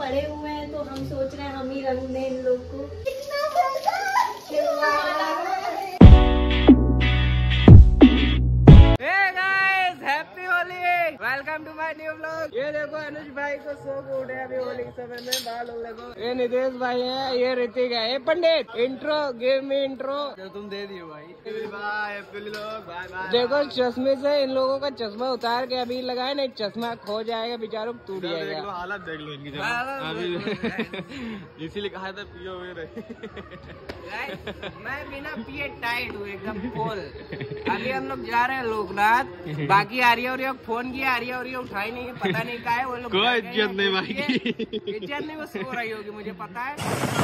पड़े हुए हैं तो हम सोच रहे हैं हम ही रंग दें इन लोग को। Welcome to my new vlog. ये देखो अनुज भाई को सो को उठे अभी होली के समय में बाल हो देखो। ये नितेश भाई है, ये ऋतिक है, ये Pandit. Intro give me intro. तो तुम दे दियो भाई। Bye bye. देखो चश्मे से इन लोगों का चश्मा उतार के अभी लगाए नहीं, चश्मा खो जाएगा बेचारों को, टूट जाएगा। हालत देख लो इनकी इसीलिए कहा था पियो हुए मैं बिना पिए टाइट हूँ एकदम फुल। अभी हम लोग जा रहे हैं लोकनाथ। बाकी आर्या और फोन किया, आर्या और उठाई नहीं है, पता नहीं क्या है वो लोग। कोई इज्जत नहीं भाई, इज्जत नहीं, वो सो रही होगी मुझे पता है।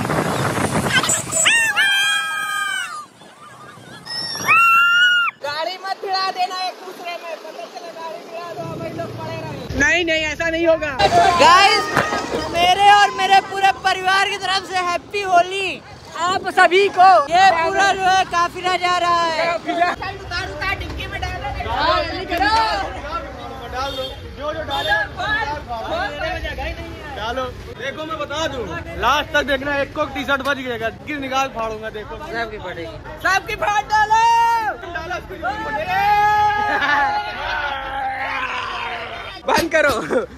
गाड़ी मत भिड़ा देना एक दूसरे में, पता चला गाड़ी भिड़ा दो भाई लोग पड़े रहे। नहीं नहीं ऐसा नहीं होगा। गाइस मेरे और मेरे पूरे परिवार की तरफ से हैप्पी होली आप सभी को। ये पूरा जो है काफिला जा रहा है। उतार डिक्की में डाल दो, जो डालो। देखो मैं बता दूं, लास्ट तक देखना, एक को टी शर्ट बच गएगा, किस निकाल फाड़ूंगा। देखो सबकी फटेगी, सबकी फाड़ डालो। बंद करो।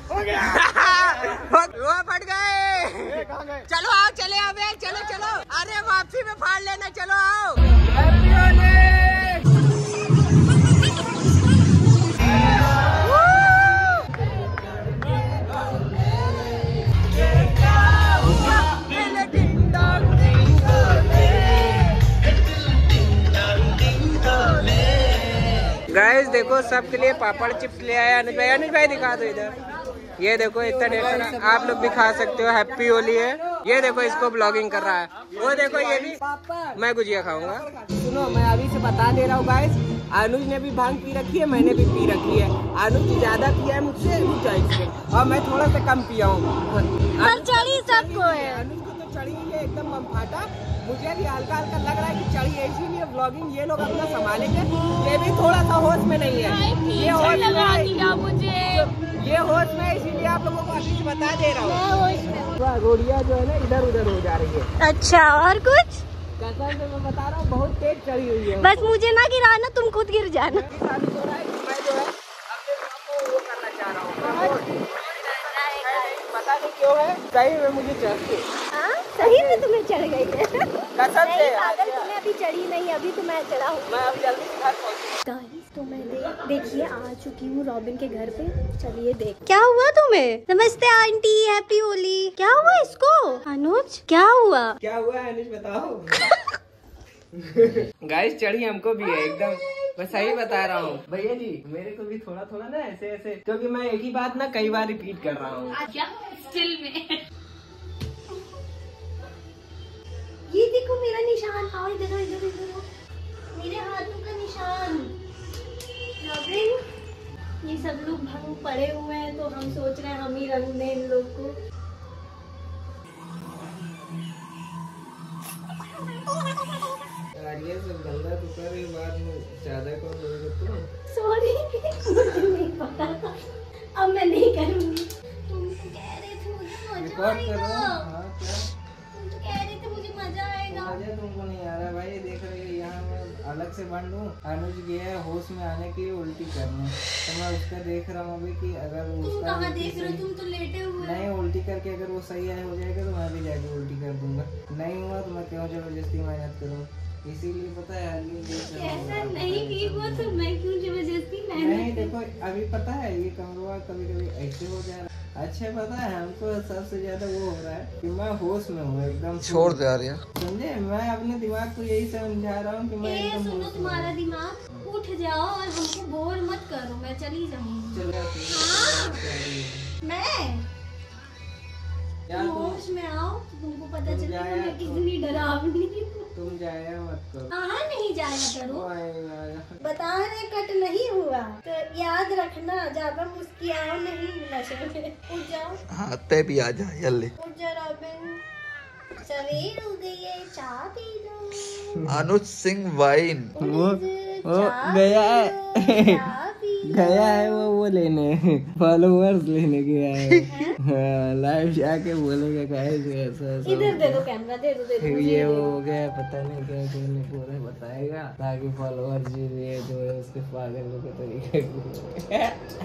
वो फट गए। चलो आओ, चले आओ, चलो चलो। अरे वापसी में फाड़ लेना, चलो आओ। हैप्पी होली। गाइस देखो सबके लिए पापड़ चिप्स ले आया अनुज भाई। अनुज भाई दिखा दो इधर। ये देखो इतना ढेर सारा, आप लोग भी खा सकते हो। हैप्पी होली है। ये देखो इसको ब्लॉगिंग कर रहा है। वो देखो ये भी। मैं गुजिया खाऊंगा। सुनो मैं अभी से बता दे रहा हूँ गाइस, अनुज ने भी भांग पी रखी है, मैंने भी पी रखी है। अनुज ज्यादा पिया है मुझसे, और मैं थोड़ा सा कम पिया हूँ। चढ़ी सबको है, अनुज को तो चढ़ी है एकदम बम फाटा। मुझे भी हल्का हल्का लग रहा है कि चढ़ी है, इसीलिए ब्लॉगिंग ये लोग अपना संभालेंगे। ये भी थोड़ा सा होश में नहीं है, ये होश में मुझे, ये होश में, इसीलिए आप लोगों को अभी बता दे रहा हूँ। रोडिया जो है ना इधर उधर हो जा रही है। अच्छा और कुछ कसम से मैं बता रहा हूँ, बहुत तेज चढ़ी हुई है। बस मुझे ना गिराना, तुम खुद गिर जाना। साबित हो रहा है कि मैं जो है अपने काम को वो करना चाह रहा हूँ। पता नहीं क्यों है, सही में मुझे चढ़ती है। सही में तुम्हें चढ़ गई है कसम से। अगर तुम्हें अभी चढ़ी नहीं, अभी तो मैं चढ़ा हूँ। मैं अब जल्दी से घर पहुँचूँ। गाइस तो मैं देखिए आ चुकी हूँ रॉबिन के घर पे। चलिए देख क्या हुआ तुम्हें। नमस्ते आंटी, हैप्पी होली। क्या हुआ इसको अनुज, क्या हुआ? क्या हुआ अनुज बताओ। गाइस चढ़ी हमको भी है एकदम, मैं सही बता रहा हूँ भैया जी। मेरे को भी थोड़ा थोड़ा ना ऐसे ऐसे, क्योंकि मैं एक ही बात ना कई बार रिपीट कर रहा हूँ। स्टिल में ये देखो मेरा निशान। आओ इधर इधर इधर, मेरे हाथों का निशान। रॉबिन ये सब लोग भंग पड़े हुए हैं तो हम सोच रहे हैं हम ही रंग दें इन लोग को। ये सब गंदा तो कर रही, बाद में ज्यादा कौन बोलेगा तुम। सॉरी मुझे नहीं पता था, अब मैं नहीं करूँगी। तुम तो कह रहे थे मुझे मजा आएगा। तुम तो कह रहे थे मुझे मजा आएगा। मजा तुमको नहीं आ रहा भाई। देख रहे हो यहाँ मैं अलग से बन लूँ। अनुज गया है होश में आने के लिए उल्टी करने, तो मैं उसका देख रहा हूँ अभी कि अगर वो तुम कहाँ देख रहे हो, तुम तो लेटे हुए। नहीं उल्टी करके अगर वो सही हो जाएगा तो मैं भी जाके उल्टी कर दूंगा। नहीं हुआ तो मैं क्यों जबरदस्ती मेहनत करूँ, इसीलिए पता है ऐसा नहीं की वो तो मैं क्यों जबरदस्ती मेहनत। नहीं देखो अभी पता है ये कमरा कभी कभी ऐसे हो जा रहा है। अच्छा पता है हमको सबसे ज्यादा वो हो रहा है कि मैं होश में हूँ एकदम। छोड़ दे यार, समझे। मैं अपने दिमाग को यही समझा रहा हूँ कि मैं एकदम सुनो तुम्हारा दिमाग उठ जाओ और हमको बोर मत करो, मैं चली जाऊंगी। मैं होश में आओ तो तुमको पता चले मैं कितनी डरावनी हूँ। तुम जाया मत करो। हाँ नहीं जाया करो, बता रहे कट नहीं हुआ तो याद रखना, ज्यादा मुस्कियाओ नहीं नशे में। उठ जाओ। हाँ ते भी आ जा जल्दी। उठ जा रॉबिन, सवेर हो गई है, चाय पी लो। अनुज सिंह वाइन वो गया है। गया है वो लेने, फॉलोवर्स लेने गया है। हाँ, लाइव जाके बोलेगा गाइस ऐसा ऐसा। इधर दे दो कैमरा, दे दो ये वो हो गया, पता नहीं क्या करने पूरा बताएगा ताकि फॉलोवर्स जो है उसके पागल के तरीके।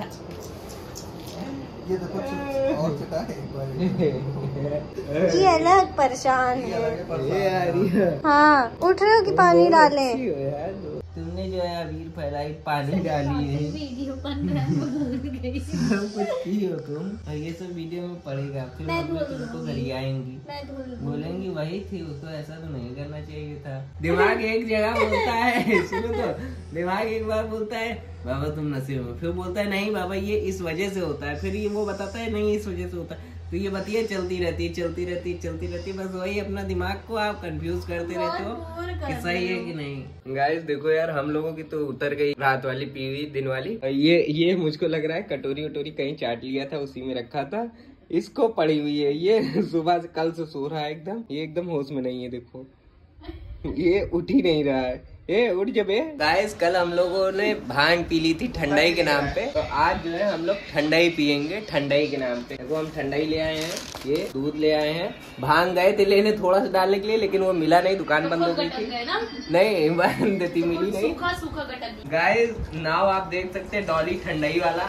ये तो कुछ और चटा है। ये अलग परेशान है। ये यार हाँ, उठ रहे हो कि पानी डालें? तुमने जो है अबीर फैलाई, पानी डाली है, वीडियो बन रहा है। सब कुछ की हो तुम, और ये सब वीडियो में पड़ेगा, फिर मम्मी तुमको घर आएंगी, बोलेंगी वही थी, उसको ऐसा तो नहीं करना चाहिए था। दिमाग एक जगह बोलता है, सुनो तो, दिमाग एक बार बोलता है बाबा तुम नशे में, फिर बोलता है नहीं बाबा ये इस वजह से होता है, फिर ये वो बताता है नहीं इस वजह से होता है, तो ये बातें चलती रहती, बस वही अपना दिमाग को आप कंफ्यूज करते रहते हो कि सही है कि नहीं। गाइस देखो यार, हम लोगों की तो उतर गई रात वाली पीवी, दिन वाली। ये मुझको लग रहा है कटोरी वटोरी कहीं चाट लिया था, उसी में रखा था, इसको पड़ी हुई है। ये सुबह से कल से सो रहा है एकदम, ये एकदम होश में नहीं है, देखो ये उठ ही नहीं रहा है। ए उठ जबे। गाइस कल हम लोगों ने भांग पी ली थी ठंडाई के नाम पे, तो आज जो है हम लोग ठंडाई पियेंगे ठंडाई के नाम पे। देखो हम ठंडाई ले आए हैं, ये दूध ले आए हैं, भांग गए थे लेने थोड़ा सा डालने के लिए, लेकिन वो मिला नहीं, दुकान बंद हो गई थी। नहीं बंद थी, मिली नहीं। गाइस नाव आप देख सकते हैं, डॉली ठंडाई वाला।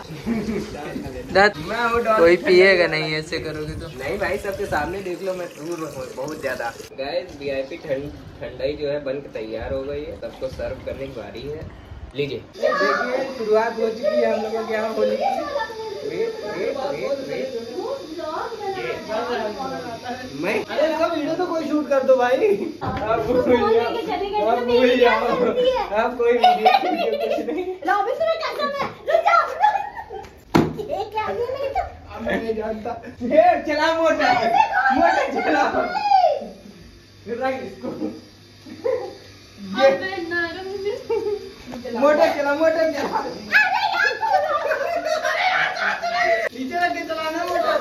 कोई पिएगा नहीं ऐसे करोगे तो। नहीं भाई सबके सामने देख लो, मैं दूर हूँ बहुत ज्यादा। गाइस वीआईपी ठंडाई जो है बन के तैयार हो गई है, सबको सर्व करने की बारी है। लीजिए देखिए शुरुआत हो चुकी है हम लोगों के यहाँ होली की। मैं अरे वीडियो तो कोई शूट कर दो भाई, आप भूल जाओ, आप कोई मैं नहीं जानता। चला मोटा चला इसको, मोटर चला नीचे रख के चलाना मोटर।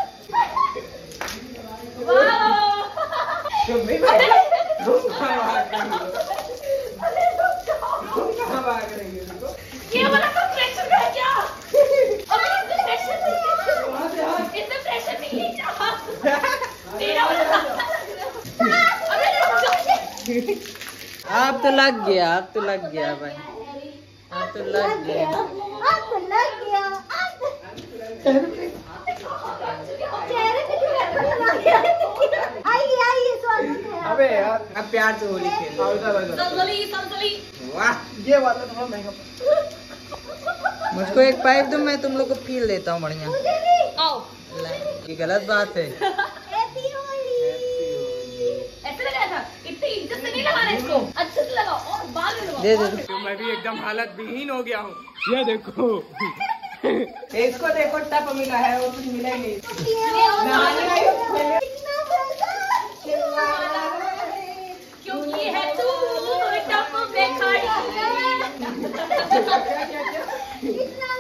ये वाला तो प्रेशर है क्या? इसमें प्रेशर नहीं है। तेरा वाला आप तो लग गया भाई, आप तो लग गया। अबे यार अब प्यार से होली खेल। वाह ये वाला तो महंगा। मुझको एक पाइप दो, मैं तुम लोग को फील देता हूँ बढ़िया। ये गलत बात है। अच्छे से लगाओ और बाद में लगाओ। दे दे तो मैं भी एकदम हालत विहीन हो गया हूँ। ये देखो इसको देखो, टप मिला है और कुछ मिला ही नहीं। क्योंकि है तू टप में खड़ी।